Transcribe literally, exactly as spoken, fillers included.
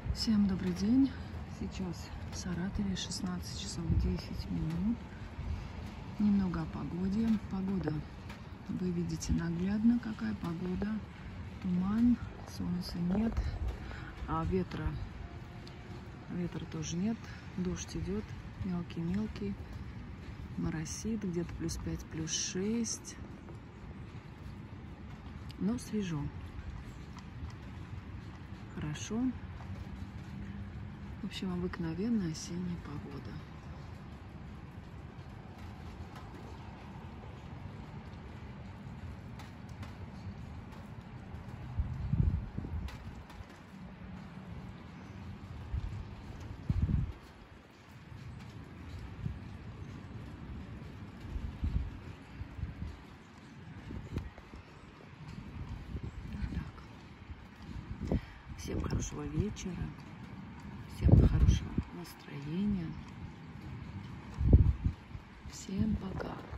Всем добрый день. Сейчас в Саратове шестнадцать часов десять минут. Немного о погоде. Погода, вы видите наглядно, какая погода. Туман, солнца нет, а ветра, ветра тоже нет. Дождь идет, мелкий-мелкий, моросит, где-то плюс пять, плюс шесть. Но свежо. Хорошо. В общем, обыкновенная осенняя погода. Так. Всем хорошего вечера. Всем хорошего настроения. Всем пока.